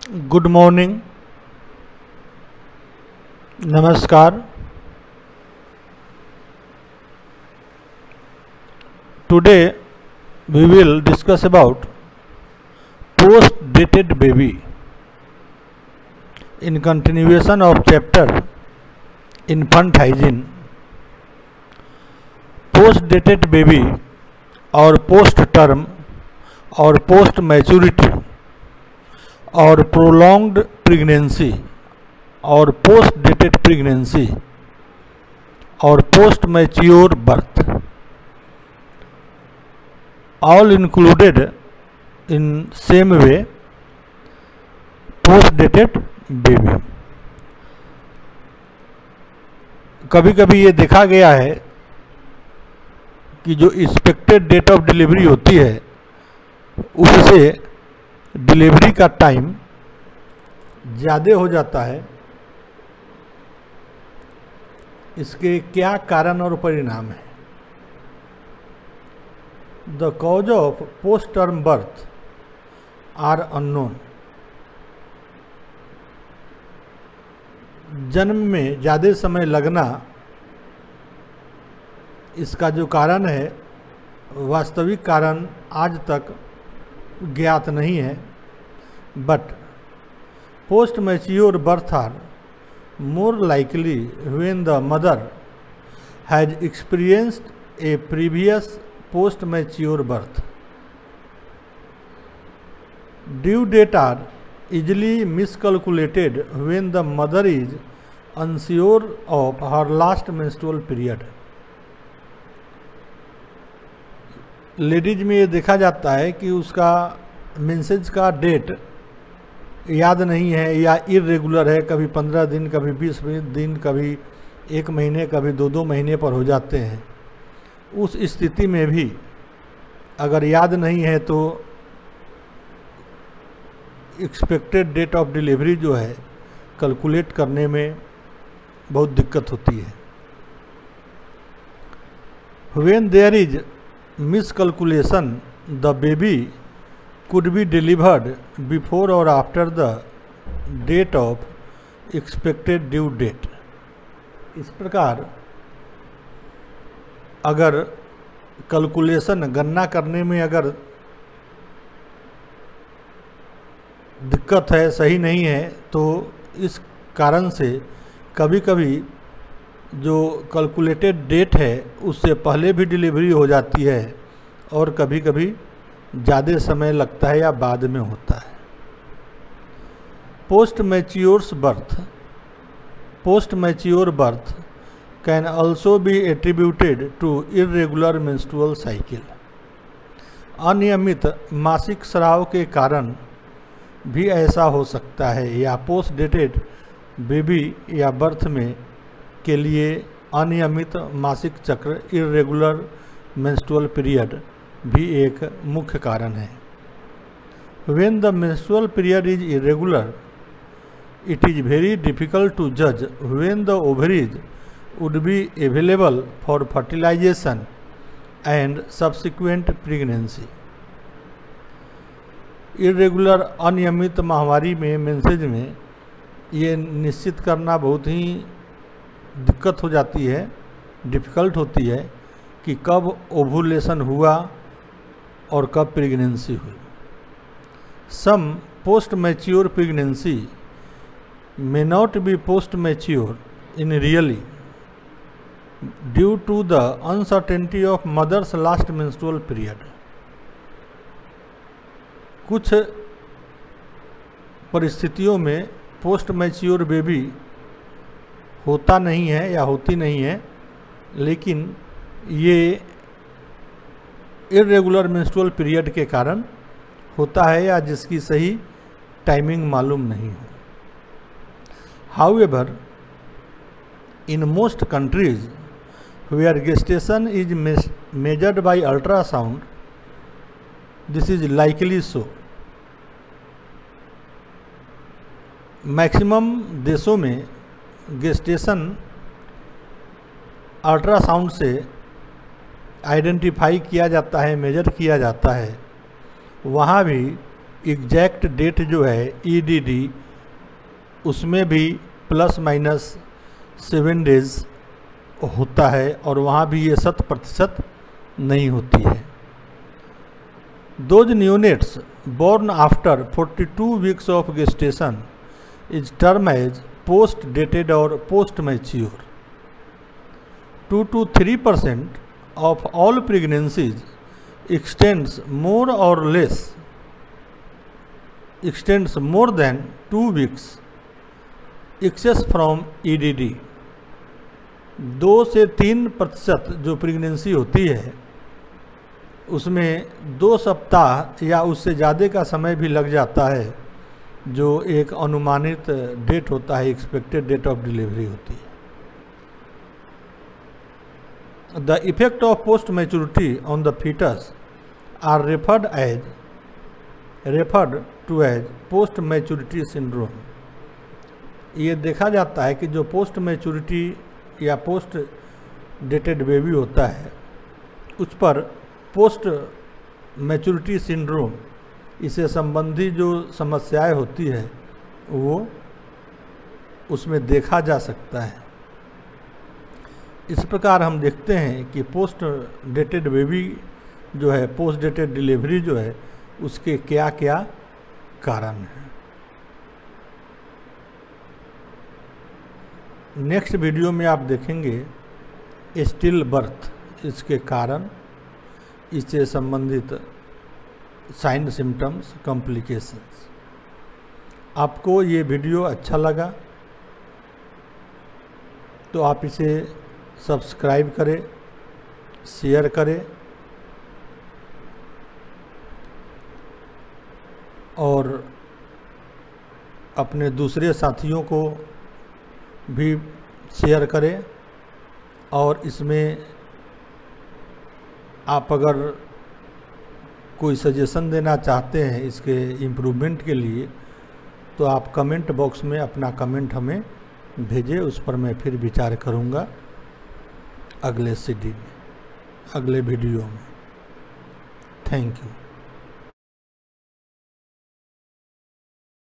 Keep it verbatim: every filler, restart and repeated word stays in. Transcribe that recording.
Good morning, नमस्कार। Today we will discuss about post-dated baby in continuation of chapter infant hygiene. Post-dated baby और post-term और post-maturity और prolonged pregnancy और post-dated pregnancy और post-mature birth all included in same way post-dated baby। कभी कभी ये देखा गया है कि जो एक्सपेक्टेड डेट ऑफ डिलीवरी होती है उससे डिलीवरी का टाइम ज़्यादा हो जाता है। इसके क्या कारण और परिणाम है? The cause of post term birth are unknown. जन्म में ज़्यादा समय लगना इसका जो कारण है वास्तविक कारण आज तक ज्ञात नहीं है, but post mature birth are more likely when the mother has experienced a previous post mature birth. Due date are easily miscalculated when the mother is unsure of her last menstrual period। Ladies में ये देखा जाता है कि उसका message का date याद नहीं है या इरेगुलर है, कभी पंद्रह दिन, कभी बीस दिन, कभी एक महीने, कभी दो दो महीने पर हो जाते हैं। उस स्थिति में भी अगर याद नहीं है तो एक्सपेक्टेड डेट ऑफ डिलीवरी जो है कैलकुलेट करने में बहुत दिक्कत होती है। When there is miscalculation, the baby could be delivered before or after the date of expected due date। इस प्रकार अगर कैलकुलेशन गणना करने में अगर दिक्कत है, सही नहीं है, तो इस कारण से कभी कभी जो कैलकुलेटेड डेट है उससे पहले भी डिलीवरी हो जाती है और कभी कभी ज़्यादा समय लगता है या बाद में होता है। Post matures birth post mature birth can also be attributed to irregular menstrual cycle. अनियमित मासिक स्राव के कारण भी ऐसा हो सकता है, या पोस्ट डेटेड बेबी या बर्थ में के लिए अनियमित मासिक चक्र इरेगुलर मेंस्ट्रुअल पीरियड भी एक मुख्य कारण है। When the menstrual period is irregular it is very difficult to जज when the ovaries would be available for fertilization and subsequent pregnancy. Irregular अनियमित माहवारी में मेंसेज में ये निश्चित करना बहुत ही दिक्कत हो जाती है, डिफ़िकल्ट होती है कि कब ओवुलेशन हुआ और कब प्रेगनेंसी हुई। Some post mature pregnancy may not be post mature in really due to the uncertainty of mother's last menstrual period. कुछ परिस्थितियों में पोस्ट मैच्योर बेबी होता नहीं है या होती नहीं है, लेकिन ये इरेगुलर मेंस्ट्रुअल पीरियड के कारण होता है या जिसकी सही टाइमिंग मालूम नहीं हो। However in most countries where gestation is measured by ultrasound this is likely so. Maximum देशों में गेस्टेशन अल्ट्रासाउंड से आइडेंटिफाई किया जाता है, मेजर किया जाता है। वहाँ भी एग्जैक्ट डेट जो है ईडीडी उसमें भी प्लस माइनस सेवन डेज होता है और वहाँ भी ये शत प्रतिशत नहीं होती है। Those neonates born after forty-two weeks of gestation is termed as post dated or post mature. two to three percent of all pregnancies extends more or less extends more than two weeks excess from E D D. दो से तीन प्रतिशत जो pregnancy होती है उसमें दो सप्ताह या उससे ज़्यादा का समय भी लग जाता है, जो एक अनुमानित डेट होता है, एक्सपेक्टेड डेट ऑफ डिलीवरी होती है। The effect of post maturity on the fetus are referred as referred to as post maturity syndrome. ये देखा जाता है कि जो पोस्ट मैच्योरिटी या पोस्ट डेटेड बेबी होता है उस पर पोस्ट मैच्योरिटी सिंड्रोम, इससे संबंधी जो समस्याएं होती है वो उसमें देखा जा सकता है। इस प्रकार हम देखते हैं कि पोस्ट डेटेड बेबी जो है, पोस्ट डेटेड डिलीवरी जो है, उसके क्या क्या कारण हैं। नेक्स्ट वीडियो में आप देखेंगे स्टिल बर्थ, इसके कारण, इससे संबंधित साइन सिम्टम्स, कॉम्प्लिकेशंस। आपको ये वीडियो अच्छा लगा तो आप इसे सब्सक्राइब करें, शेयर करें और अपने दूसरे साथियों को भी शेयर करें। और इसमें आप अगर कोई सजेशन देना चाहते हैं इसके इम्प्रूवमेंट के लिए तो आप कमेंट बॉक्स में अपना कमेंट हमें भेजें, उस पर मैं फिर विचार करूंगा अगले सीडी में, अगले वीडियो में। Thank you.